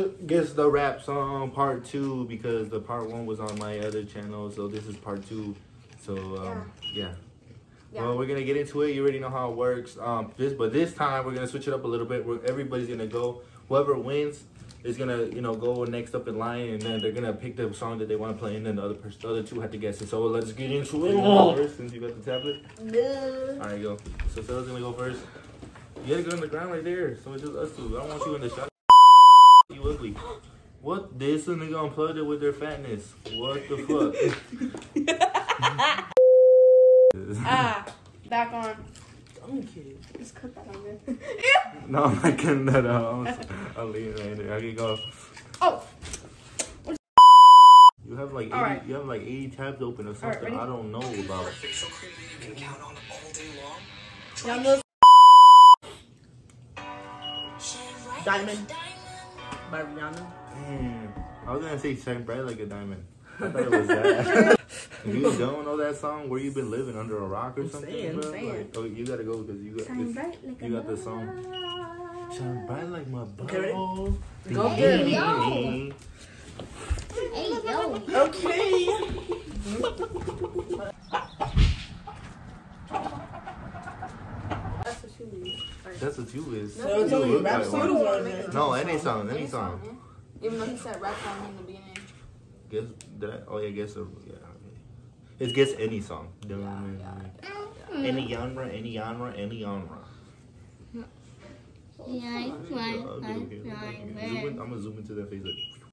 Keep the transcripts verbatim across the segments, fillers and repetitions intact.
guess the rap song part two because the part one was on my other channel, so this is part two. So um, yeah. yeah. Yeah. Well, we're gonna get into it. You already know how it works. Um, this, but this time we're gonna switch it up a little bit. Where everybody's gonna go. Whoever wins is gonna, you know, go next up in line, and then they're gonna pick the song that they want to play, and then the other person, the other two have to guess it. So let's get into it. Oh. First, since you got the tablet. No. All right, go. So Stella's gonna go first. You gotta go on the ground right there. So it's just us two. I don't want you in the shot. You ugly. What? This and they gonna plug it with their fatness. What the fuck? Ah, back on. Dumb kid. Just cut that on there. No, I'm not cutting that out. I'll leave it right there. I can go. Oh. You have like eighty, right. you have like eighty tabs open or something. Right, I don't know about. Y'all know. Diamond. By Rihanna. Damn. I was gonna say shine bright like a diamond. I thought it was that. If you don't know that song, where you been living under a rock or I'm something, saying, bro? saying. Like, oh, you gotta go because you got this, like you got the song. Shine bright like my okay, ball. Go hey, good. Yo. Hey yo. Okay. That's what you need. That's what you is. So it's only rap songs or no, any song, any song. Even though he said rap song in the beginning. Guess that? Oh yeah, guess a yeah. It's guess any song. Yeah, yeah. Any genre, any genre, any genre. Yeah, right. I'm gonna zoom into that face.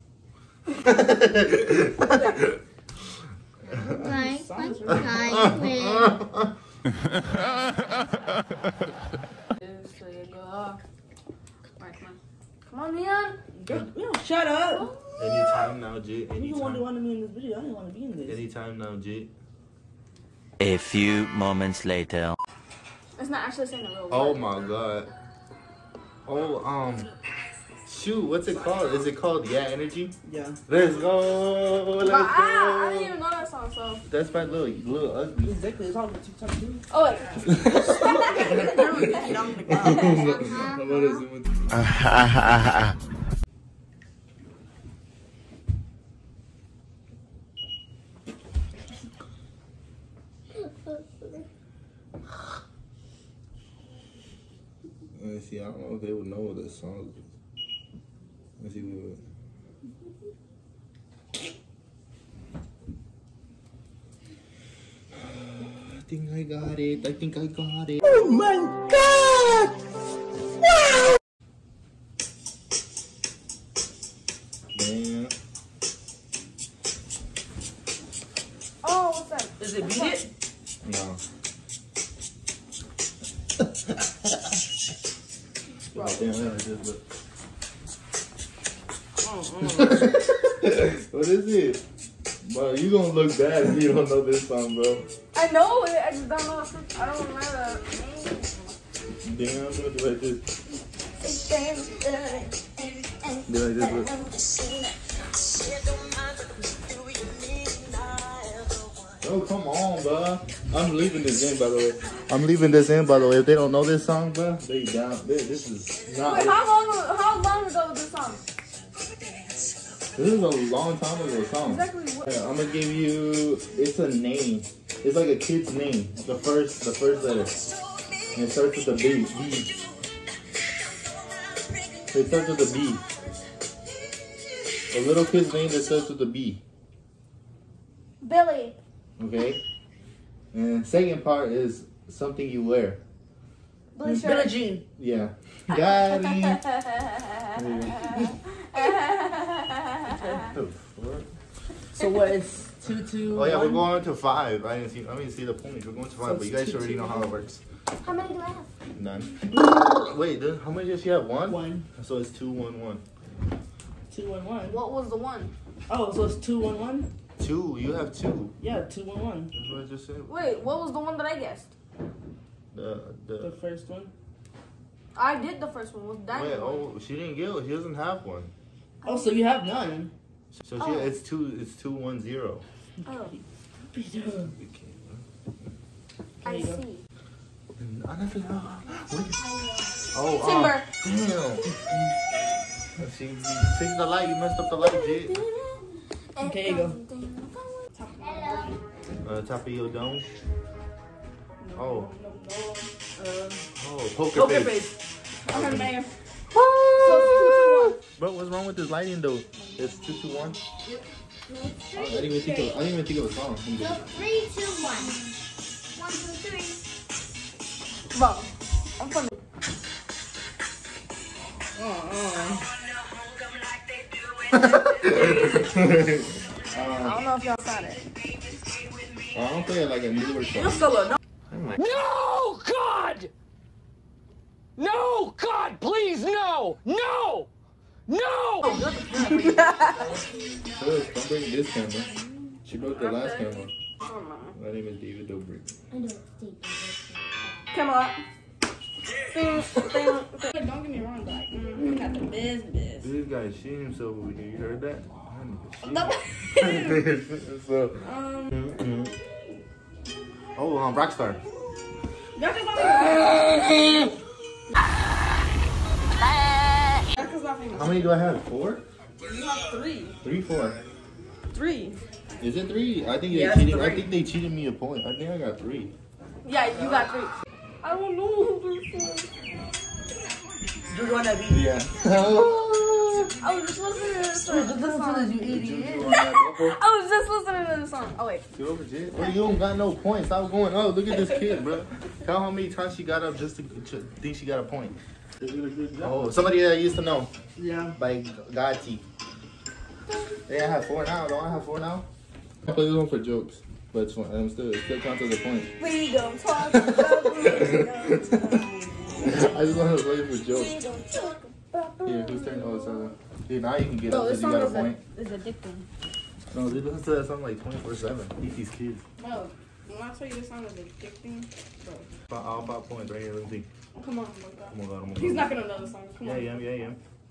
Come on, Leon. No, shut up. Anytime now, Jit. You don't want to want to be in this video. I didn't want to be in this. Anytime now, Jit. A few moments later. It's not actually saying the real word. Oh my god. Oh, um, shoot, what's it called? Is it called Yeah Energy? Yeah. Let's go. Let's but go. I, I didn't even know that song, so. That's by Lil, Lil Ugly. Exactly. It's all what you talk to. Oh, wait. I'm gonna zoom in. Let me see, I don't know if they would know what this song is. Let's see what. I think I got it. I think I got it. Oh my god! Wow! Man. Oh, what's that? Is it Beat It? No. Bro, Damn, I just look. Oh, oh. What is it? Bro, you gonna look bad if you don't know this song, bro. I know it. I just don't know. I don't remember the name. Damn, I'm gonna do like this. Do like this. Look. Oh, come on, bro. I'm leaving this in, by the way. I'm leaving this in, by the way. If they don't know this song, bro, they down. This, this is not. Wait, how long? How long ago was this song? This is a long time ago song. Exactly what? Yeah, I'm gonna give you. It's a name. It's like a kid's name. The first, the first letter. And it starts with a B. B. It starts with a B. A little kid's name that starts with a B. Billy. Okay. And second part is something you wear. Blue shirt. Billie Jean. Yeah. Got it. So what is two two? Oh yeah, one? we're going to five. I didn't see. I didn't see the points. We're going to five, So but you guys two, already two, know how one. it works. How many left? None. Wait, then how many does she have? One. One. So it's two, one, one. Two one one. What was the one? Oh, so it's two one one. Two. You have two. Yeah, two one one. That's what I just said. Wait, what was the one that I guessed? The The the. first one. I did the first one. Was that Wait. one? Oh, she didn't get. She doesn't have one. Oh, so you have none. So she. Oh. It's two. It's two, one, zero. Oh, Peter. I There you go. see. I never know. Wait. Oh, Timber. uh, damn. See, fix the light. You messed up the light, Jit. Okay, you go. Uh, top of your dome. No, Oh. No, no, no. Uh, Oh, poker, Poker face. face. okay, man. What? Bro, what's wrong with this lighting though? It's two two one. Yep. I didn't even think of. I didn't even think of a song. So three, two, one. One, two, three. Bro, I'm funny. I don't know if y'all got it. I don't play it like a newer song. You solo. No. I'm like, No, God! No, God, please, no! No! No! Sis, don't break this camera. She broke the last camera. My name is David Dobrik. I know, take Come on. Don't get me wrong, but like, mm, we got the business. This guy is shitting himself over here. You heard that? No. So, Um, mm-hmm. Oh, um, Rockstar. y'all can find me. How many do I have? Four? You have three. Three, four. Three. Is it three? I think Yeah, they it's cheated. I three. think they cheated me a point. I think I got three. Yeah, you got three. I don't know who this is. Do you wanna be? Yeah. I was just listening to this song. Just listen to this, you idiot. I was just listening to this song. Oh, wait. You over, Jit? Well, you don't got no points. Stop going. Oh, look at this kid, bro. Tell how many times she got up just to, to think she got a point. Oh, somebody that I used to know. Yeah. By Gatti. Yeah, I have four now. Don't I have four now? I play this one for jokes, but it's fun. I'm still, it still counts as a point. We don't talk about we I just want to play it for jokes. We don't talk about Here, who's turn? Oh, it's uh, here, now you can get No, up this because you song got a is, point. a, is addicting. No, they listen to that song like twenty-four seven. Eat these kids. Bro, when I tell you this song is addicting, bro. All five points right here. Let me see. Come on, oh my God. Oh my god, oh my god. He's not gonna know the song. Come Yeah, on. yeah, yeah, yeah.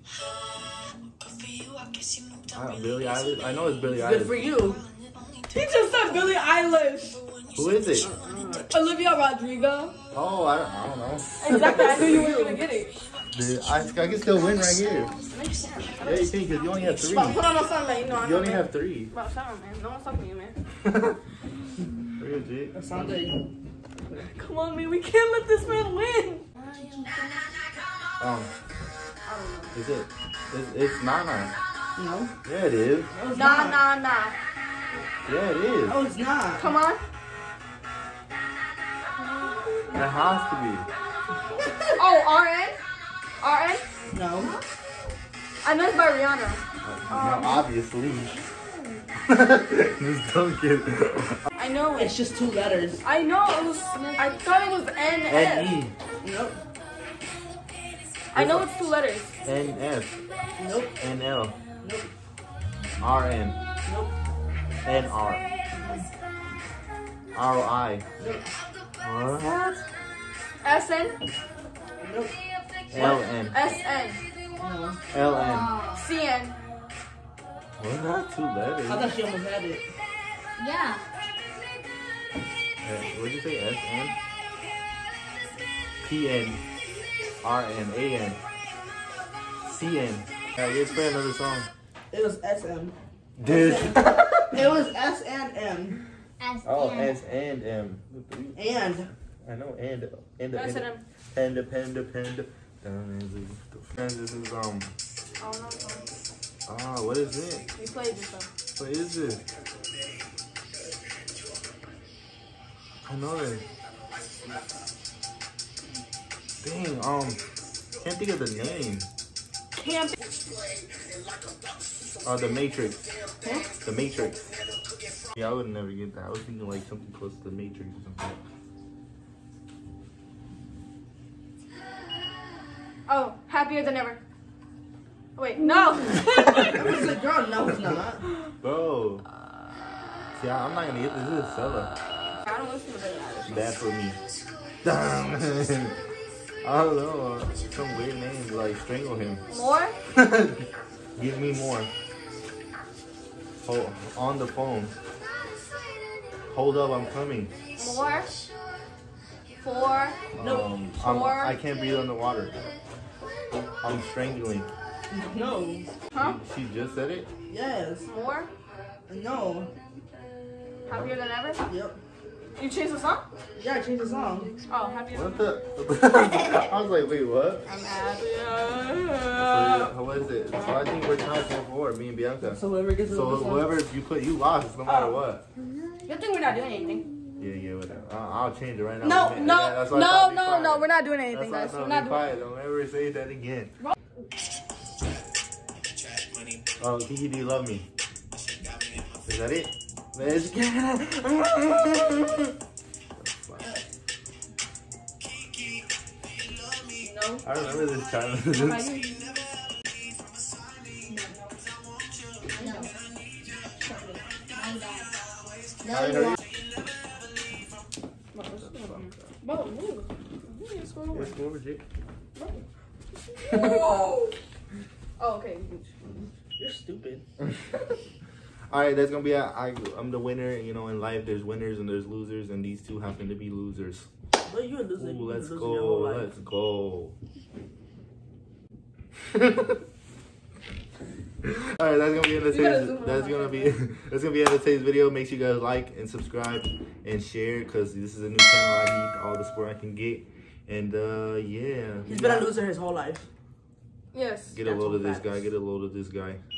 Ah, Billie Eilish. I know it's Billie Eilish. Good for you. He just said Billie Eilish. Who is it? Olivia Rodrigo. Oh, I, I don't know. Exactly. I knew you were gonna get it. Dude, I, I can still win right here. Yeah, you can, because you only have three. Bro, put on a song that you know. I You know, only man. have three. Bro, shut up, man. No one's talking to you, man. Real G. That sounds good. Come on, man. We can't let this man win. Um, is it? It's, it's Nana. No. Yeah, it is. No, it's Nah, not. nah, nah. Yeah, it is. No, it's not. Come on. It has to be. Oh, R N? R N? No. I know it's by Rihanna. Now, obviously. This dumb kid. I know it. It's just two letters. I know it was. I thought it was N N F. E. Nope. I know it's two letters. N S. Nope. N L. Nope. R N. Nope. N R. R I. Nope. What? S N? Nope. L N. S N. No. L N. C N. What's that? Two letters. I thought she almost had it. Yeah. Hey, what'd you say? S N? P N. R N. A N. C N. Yeah, let's play another song. It was S M. Dude. It was S and M. S Oh, and S and M. And. I know, and. And. S and M. Panda, panda, panda. This is, um. I don't know. Ah, what is it? We played this song. What is this? I know that. Dang, um, can't think of the name. Can't be. Oh, The Matrix. Huh? The Matrix. Yeah, I would never get that. I was thinking like something close to The Matrix or something. Oh, happier than ever. Wait, no. I was like, girl, no, it's not. Bro. See, I, I'm not gonna get this. This is Stella. I don't listen to Billie Eilish. Bad for me. Damn. I don't know. Some weird name like Strangle Him. More? Give me more. Hold on the phone. Hold up, I'm coming. More? Four? Nope. Um, I'm, Four. I can't breathe underwater. I'm strangling. No. Huh? She just said it? Yes. More? No. Happier than ever? Yep. You changed the song? Yeah, I changed the song. Oh, happier What than the? I was like, wait, what? I'm happier. So, what is it? So I think we're tied four four, me and Bianca. So whoever gets So whoever you put, you lost no matter what. Good thing we're not doing anything. Yeah, yeah, whatever. I'll, I'll change it right now. No, Yeah, no, yeah, that's why I no, thought be no, quiet. no. We're not doing anything, That's guys. why I We're thought not be doing quiet. Don't ever say that again. Oh, Kiki, do you love me? Is that it? Let's get it. No. I remember this challenge. What about you? No. I No, you heard Bro, move. Let's go over. Let's go over, Jake. Oh, okay. You're stupid. All right, that's gonna be. A, I, I'm the winner. You know, in life, there's winners and there's losers, and these two happen to be losers. But you're a loser. Ooh, You've been let's losing your whole go. life. Let's go. All right, that's gonna be in the You gotta today's, zoom in that's on gonna my be that's gonna be in the today's video. Make sure you guys like and subscribe and share because this is a new channel. I need all the support I can get, and uh yeah, He's been a loser his whole life. Yes. get a That's load all of this facts. guy. Get a load of this guy.